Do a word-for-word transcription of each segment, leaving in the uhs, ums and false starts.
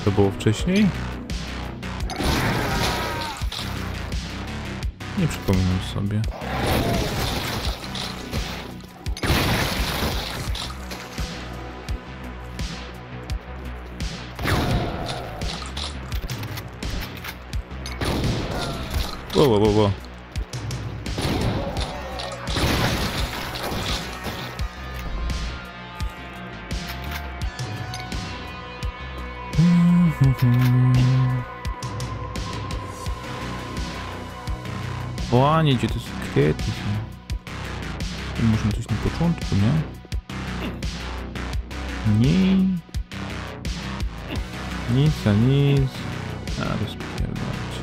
To było wcześniej? Nie przypominam sobie. Wo, wo, wo, wo. Płanie, gdzie to jest kwiety? Może coś na początku, nie? Nie. Nic, a nic. A, rozpierdolać.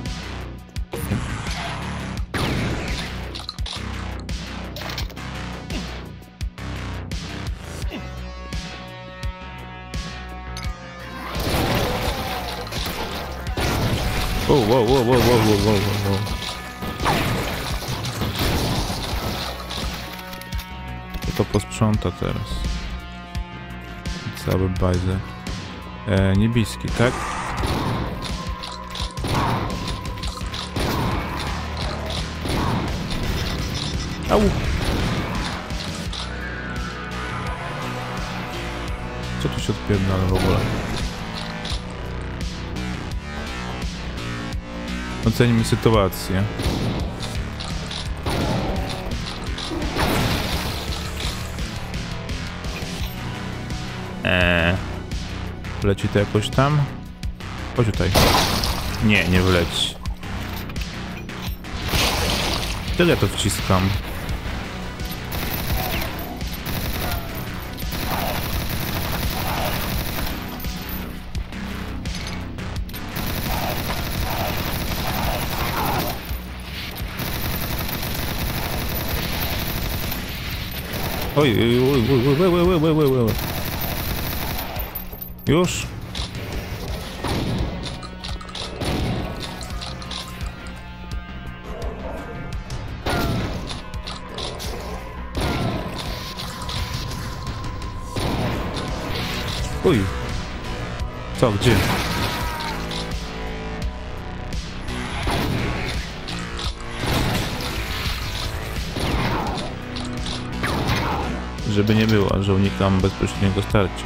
Wow, wow, wow, wow, wow, wow, wow, wow. To posprząta teraz. Cały bajzer. E, niebieski, tak? Au! Co tu się odpierdala w ogóle? Ocenimy sytuację. Eee, wleci to jakoś tam? Chodź tutaj. Nie, nie wleci. Tyle to wciskam. Oj, oj, oj, oj, oj, oj, oj, oj, oj. Już? Uj. Co, gdzie? Żeby nie było, że unikam bezpośredniego starcia.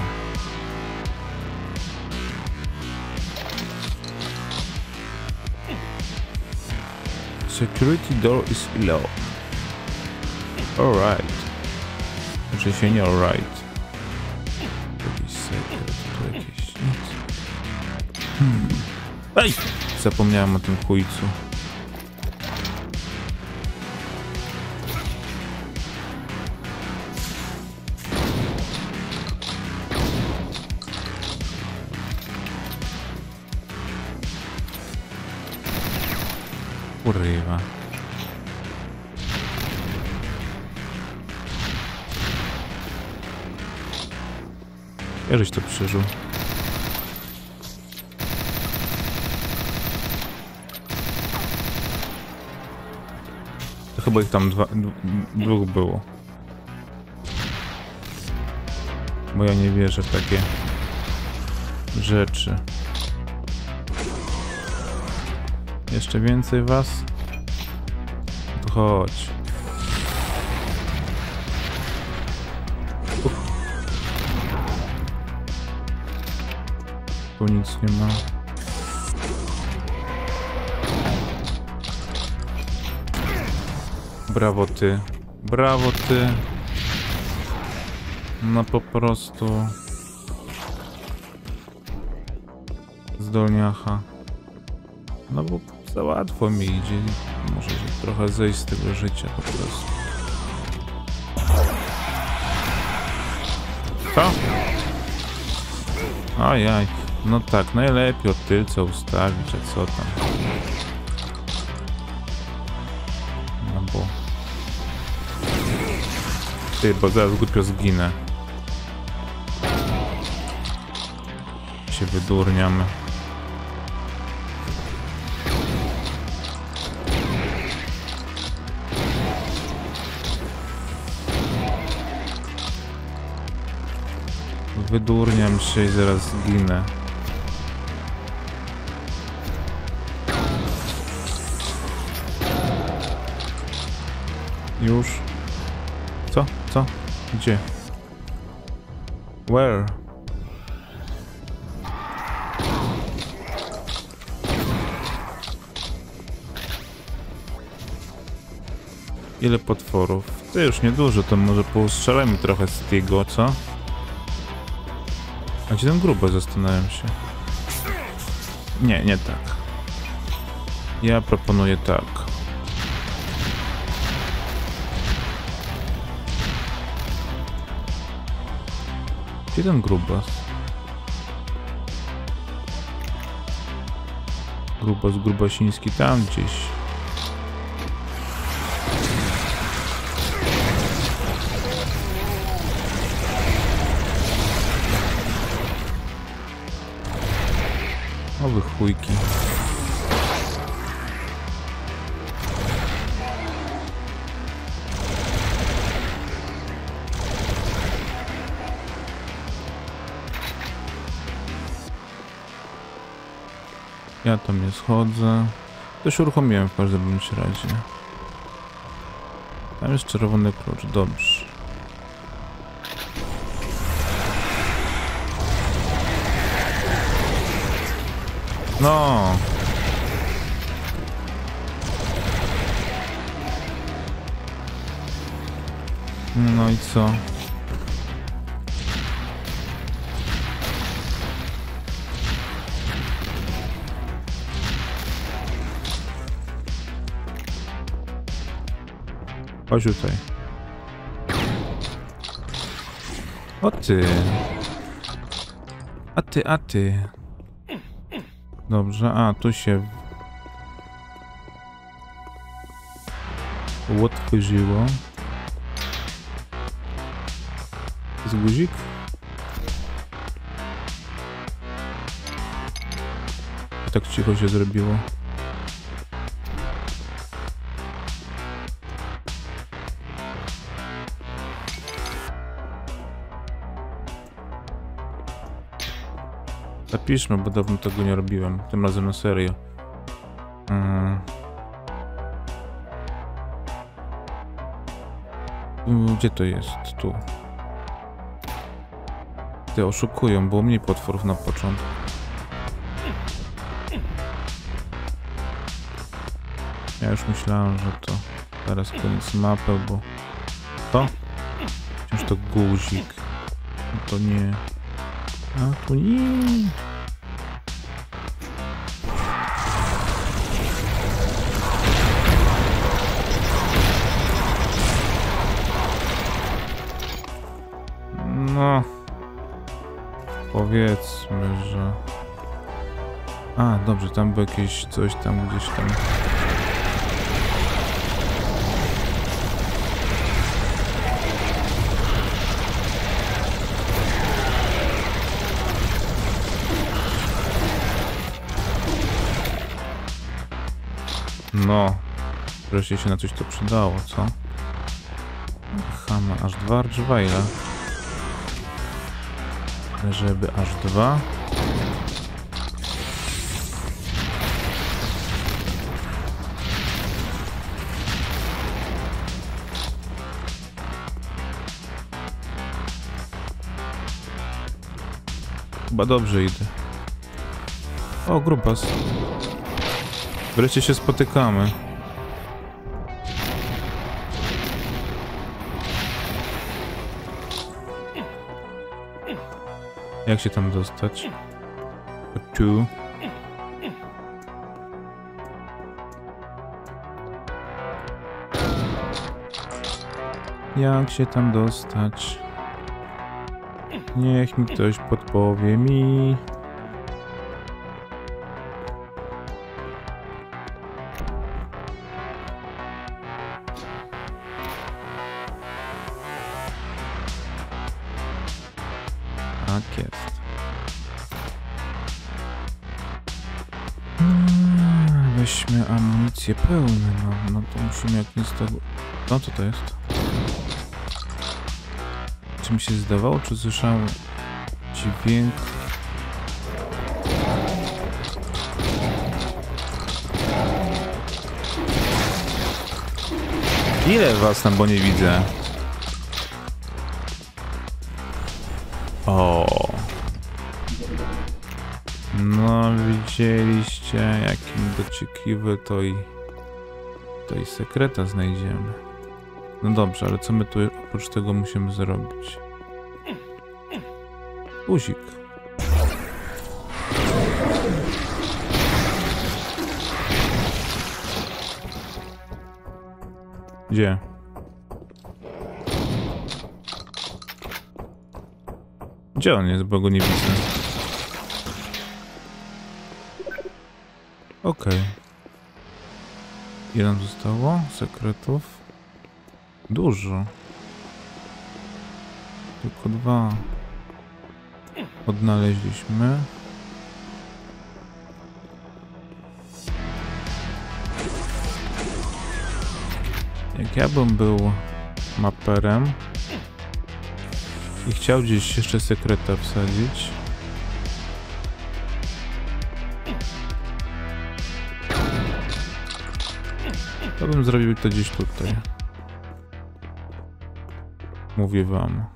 Security door is low. Alright. Znaczy się nie alright. Jakiś secret, tu jakieś nic. Hmm. Ej! Zapomniałem o tym chujcu. Kurwa. Ja żeś to przeżył. To chyba ich tam dwa, dwóch było. Bo ja nie wierzę w takie rzeczy. Jeszcze więcej was? To chodź. Tu nic nie ma. Brawo ty. Brawo ty. No po prostu. Zdolniacha. No bo za łatwo mi idzie. Muszę się trochę zejść z tego życia po prostu. Co? Ajaj. No tak, najlepiej od tylca ustawić, a co tam? No bo... Ty, bo zaraz głupio zginę. Się wydurniamy. Wydurniam się i zaraz zginę. Już. Co? Co? Gdzie? Where? Ile potworów? To już niedużo, to może poustrzelajmy trochę z tego, co? A gdzie ten grubo? Zastanawiam się. Nie, nie tak. Ja proponuję tak. Gdzie ten grubas? Grubas grubasiński tam gdzieś. Owy chujki. Ja tam nie schodzę. To się uruchomiłem w każdym bądź razie. Tam jest czerwony klucz, dobrze. No. No i co? Chodź tutaj. O ty. A ty, a ty. Dobrze, a tu się otworzyło. Jest guzik? Tak cicho się zrobiło. Zapiszmy, bo dawno tego nie robiłem. Tym razem na serio. Hmm. Gdzie to jest? Tu. Ty oszukują, było mniej potworów na początku. Ja już myślałem, że to teraz koniec mapy, bo to? Wciąż to guzik. No to nie. A tu nie. No. Powiedzmy, że... A, dobrze, tam było jakieś coś tam gdzieś tam. No, wreszcie się na coś to przydało, co? Hama, aż dwa Archwile. Żeby aż dwa. Chyba dobrze idę. O, grubas. Wreszcie się spotykamy. Jak się tam dostać? Tu. Jak się tam dostać? Niech mi ktoś podpowie mi. Tak jest. Weźmy amunicję pełną, no, no to musimy jak nic tego... No co to jest? Czy mi się zdawało, czy słyszałem dźwięk? Ile was tam, bo nie widzę? O. No widzieliście, jakim dociekliwy to i to i sekreta znajdziemy. No dobrze, ale co my tu oprócz tego musimy zrobić? Guzik. Gdzie? Gdzie on jest, bo go nie widzę? Okej. Okay. Ile nam zostało? Sekretów? Dużo. Tylko dwa. Odnaleźliśmy. Jak ja bym był maperem i chciał gdzieś jeszcze sekreta wsadzić, to bym zrobił to gdzieś tutaj. Mówię wam.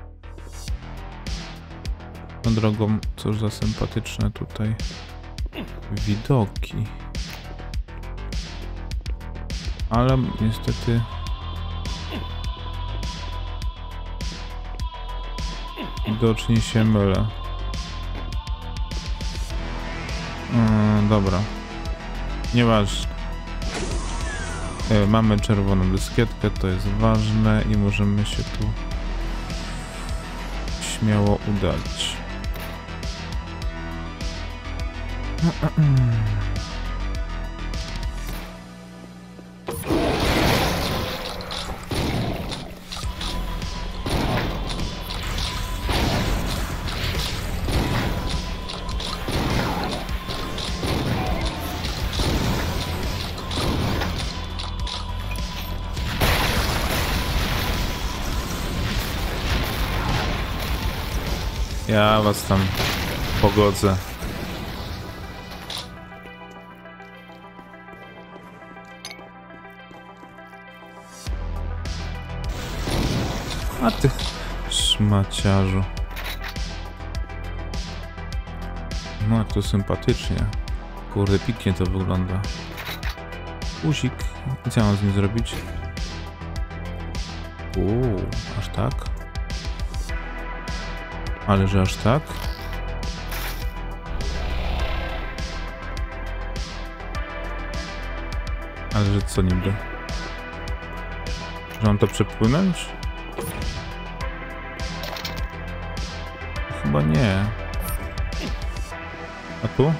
No drogą, cóż za sympatyczne tutaj widoki. Ale niestety widocznie się mylę. Yy, dobra. Nieważne. Yy, mamy czerwoną dyskietkę, to jest ważne i możemy się tu śmiało udać. Ja was tam pogodzę. A ty szmaciarzu. No jak to sympatycznie. Kurde, pięknie to wygląda. Uzik. I co mam z nim zrobić? Uuu, aż tak? Ale że aż tak? Ale że co niby? Że mam to przepłynąć? Chyba nie. A tu?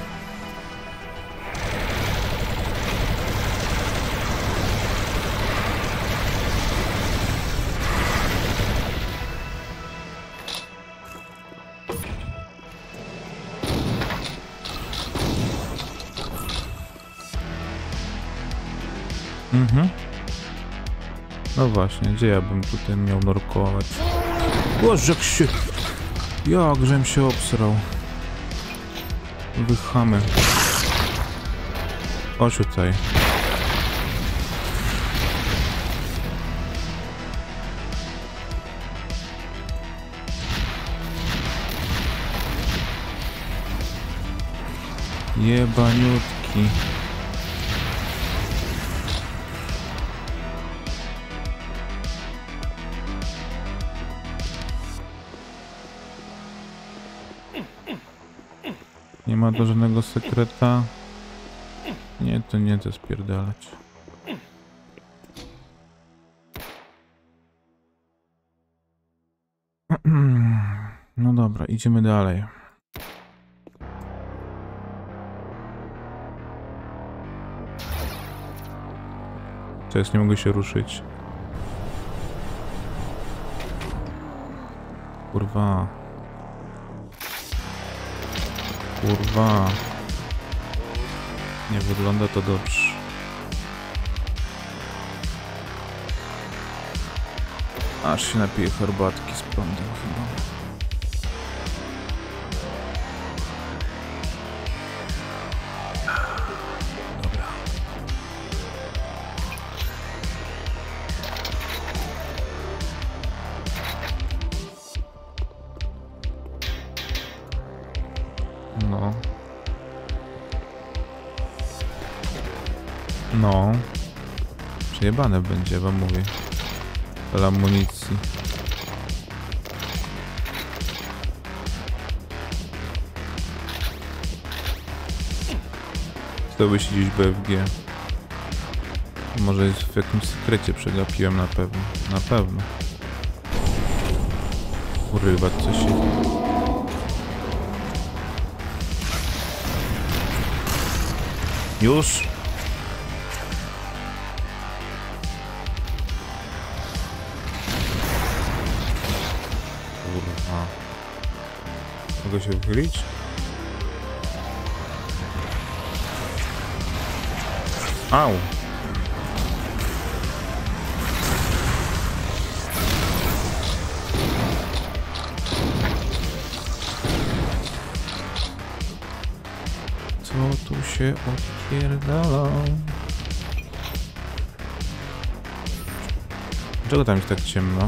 Mhm. No właśnie, gdzie ja bym tutaj miał nurkować? Boże, jak się... Jakżem się obsrał. Wychamy. Chodź tutaj. Jebaniutki. Nie ma do żadnego sekreta. Nie, to nie, to spierdalać. No dobra, idziemy dalej. To jest, nie mogę się ruszyć. Kurwa. Kurwa. Nie wygląda to dobrze. Aż się napiję herbatki z prądem chyba. Dobra. No. No. Przejebane będzie, wam mówię. Ale amunicji. Chciałby się gdzieś B F G. Może jest w jakimś sekrecie przegapiłem na pewno. Na pewno. Kurwa, co się... Już? Kurwa. Mogę się wychylić? Au! Co tu się odpierdala? Dlaczego tam jest tak ciemno?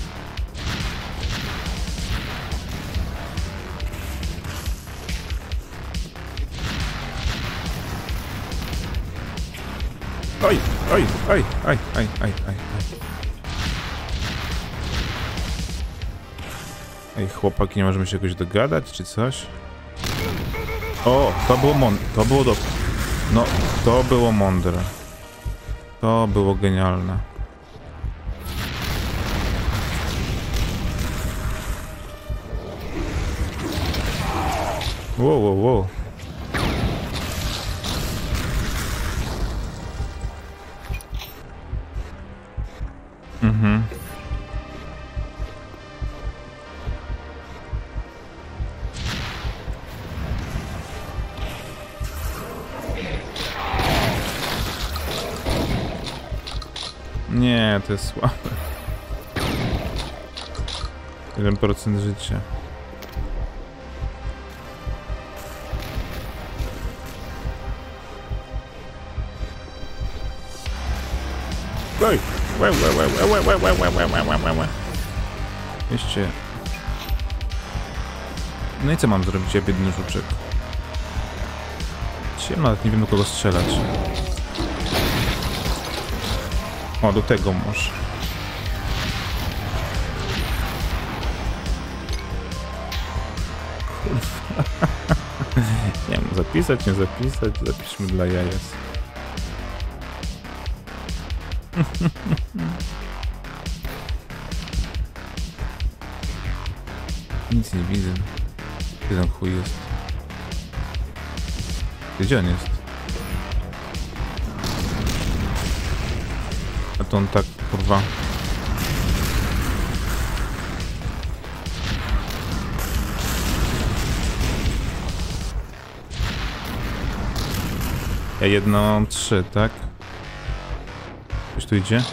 Oj, oj, oj, oj, oj, oj, oj. Ej, chłopaki, nie możemy się jakoś dogadać, czy coś? O, to było mon... to było do... No, to było mądre. To było genialne. Wow, wow, wow. Mhm. Nie, to jest słabe. jeden procent życia. Oj! Łe, łe, łe, łe, łe, łe, łe, łe, łe, łe, łe. Jeszcze... No i co mam zrobić, ja biedny żuczek? Dzisiaj nawet nie wiem, do kogo strzelać. O, do tego może. Kurwa. Nie wiem, zapisać, nie zapisać, zapiszmy dla jajas. Nic nie widzę. Gdzie ten chuj jest? Gdzie on jest? A to on tak, kurwa. Ja jedno mam trzy, tak? Ktoś tu idzie?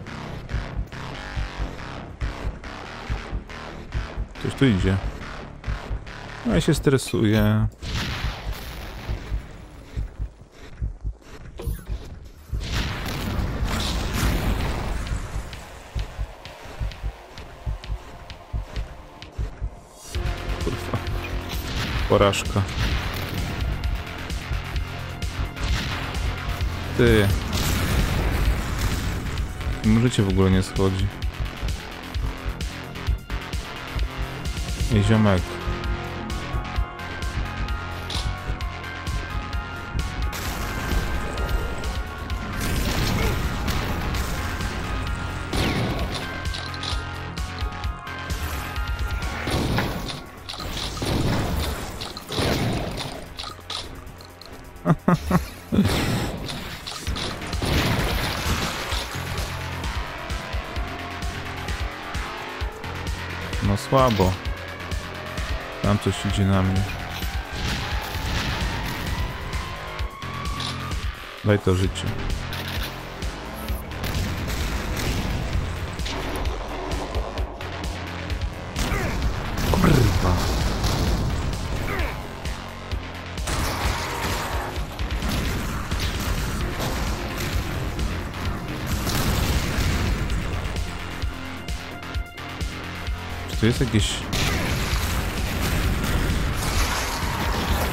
Ktoś tu idzie. No ja się stresuję. Kurwa. Porażka. Ty. Życie w ogóle nie schodzi. Ej, ziomek. No słabo. Tam coś idzie na mnie. Daj to życie. Kurwa. Czy to jest jakieś...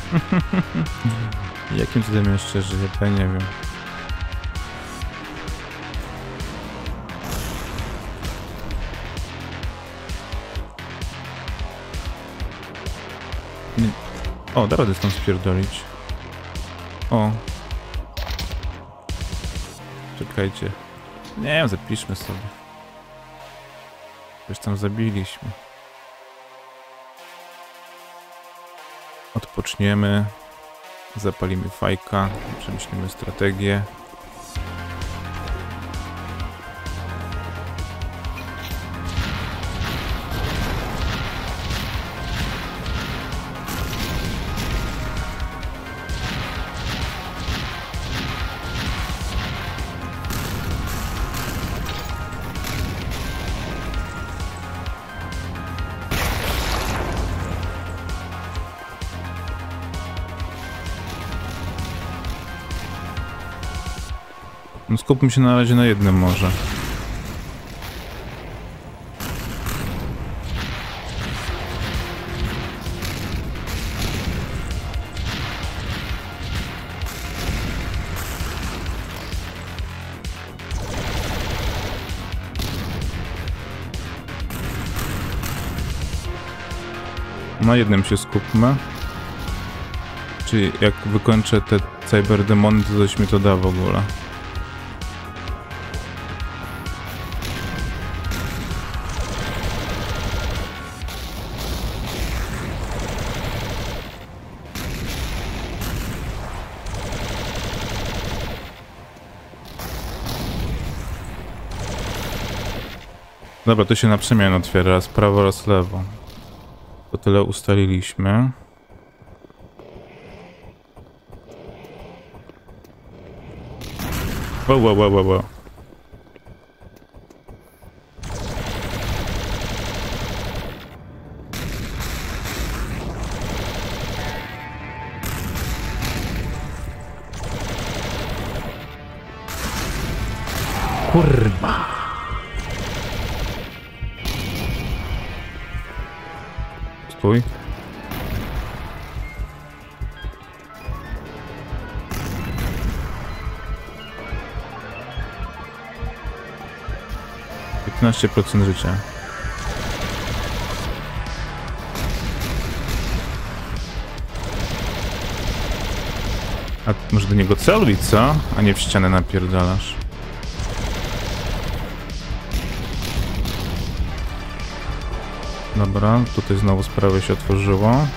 Jakim cudem jeszcze żyje? Ja nie wiem. Nie. O, da radę stąd spierdolić. O. Czekajcie. Nie wiem, zapiszmy sobie. Coś tam zabiliśmy. Odpoczniemy. Zapalimy fajka. Przemyślimy strategię. No skupmy się na razie na jednym może. Na jednym się skupmy. Czyli jak wykończę te cyberdemony, to coś mi to da w ogóle. Dobra, to się na przemian otwiera, raz prawo, raz lewo. To tyle ustaliliśmy. Wow, wow, wow, wow, wow. Kurwa. Stój. piętnaście procent życia. A może do niego celuj, co? A nie w ścianę napierdalasz. Dobra, tutaj znowu sprawa się otworzyło.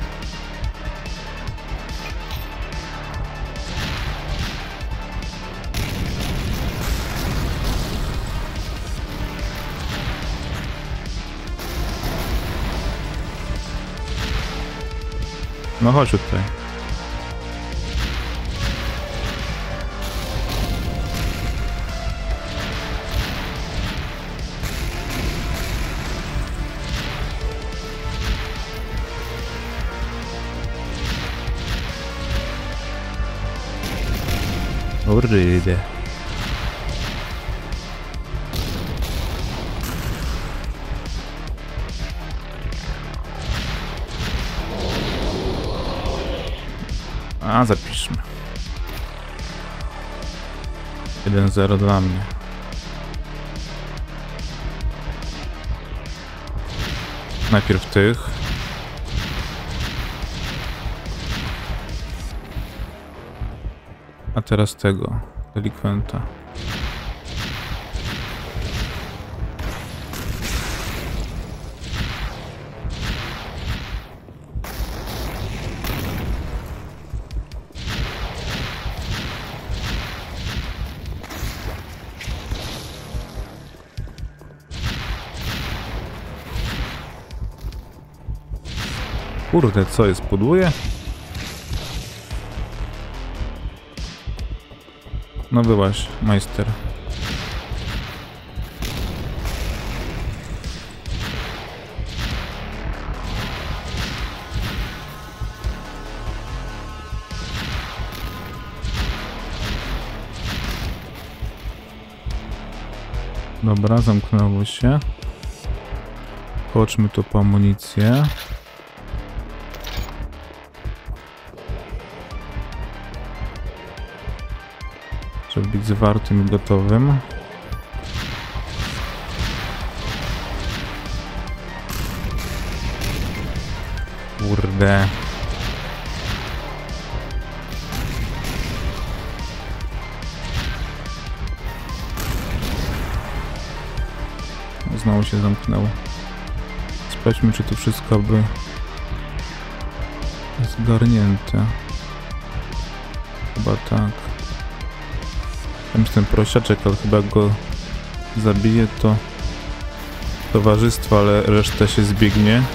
No chodź tutaj. Kurde. A, zapiszmy. jeden zero dla mnie. Najpierw tych. A teraz tego, delikwenta. Kurde, co jest? Pudłuje? No byłaś, majster. Dobra, zamknęło się. Chodźmy tu po amunicję. żeby być zwartym i gotowym. Kurde. Znowu się zamknęło. Sprawdźmy, czy to wszystko by zgarnięte. Chyba tak. Tam jest ten prosiaczek, ale chyba jak go zabije, to towarzystwo, ale reszta się zbiegnie.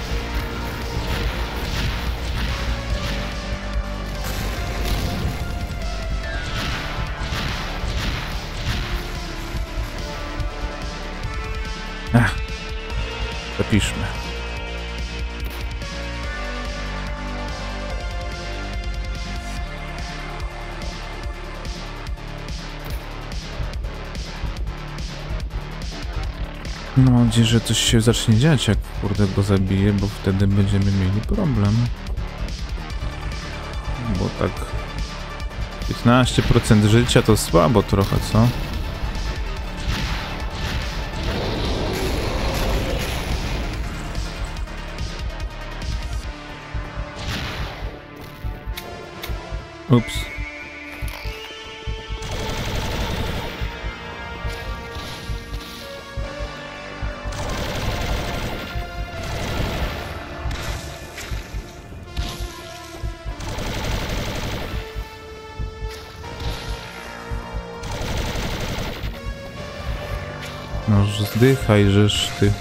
Ach, zapiszmy. No mam nadzieję, że coś się zacznie dziać, jak kurde go zabije, bo wtedy będziemy mieli problem. Bo tak piętnaście procent życia to słabo trochę, co? Ups. No, zdychaj, żeż ty.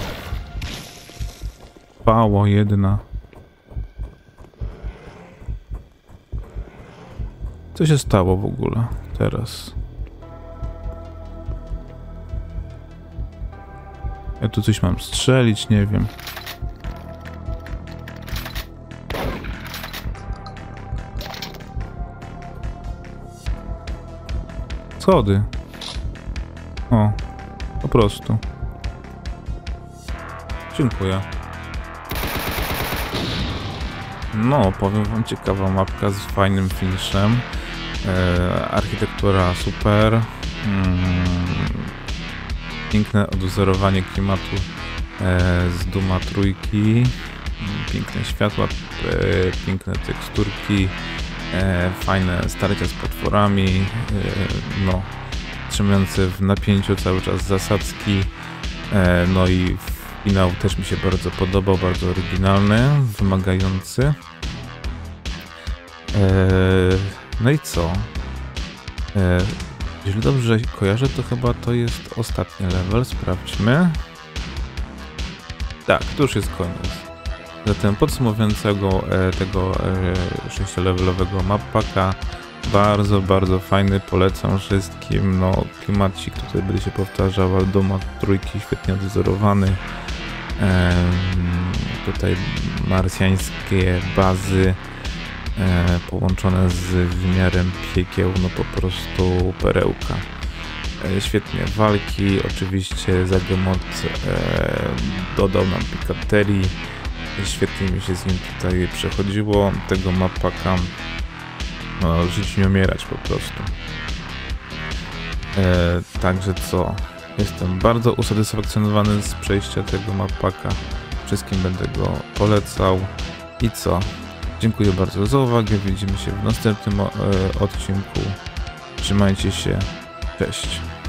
Pało jedna. Co się stało w ogóle teraz? Ja tu coś mam strzelić, nie wiem. Schody. O, po prostu. Dziękuję. No, powiem wam, ciekawa mapka z fajnym finiszem. E, architektura super. Mm, piękne odwzorowanie klimatu e, z Duma trójki. Piękne światła, e, piękne teksturki, e, fajne starcia z potworami. E, no, trzymające w napięciu cały czas zasadzki. E, no i finał też mi się bardzo podobał, bardzo oryginalny, wymagający. Eee, no i co? Eee, jeżeli dobrze kojarzę, to chyba to jest ostatni level. Sprawdźmy. Tak, to już jest koniec. Zatem podsumowującego e, tego e, sześciolevelowego mappaka, bardzo, bardzo fajny, polecam wszystkim. No, klimacik tutaj będzie się powtarzał, ale Duma trójki świetnie odwzorowany. Tutaj marsjańskie bazy e, połączone z wymiarem piekieł, no po prostu perełka. E, świetnie walki, oczywiście Zagemot e, dodał nam pikaterii, świetnie mi się z nim tutaj przechodziło, tego mapaka, no, żyć nie umierać po prostu. E, także co? Jestem bardzo usatysfakcjonowany z przejścia tego mapaka. Wszystkim będę go polecał. I co? Dziękuję bardzo za uwagę. Widzimy się w następnym e, odcinku. Trzymajcie się. Cześć.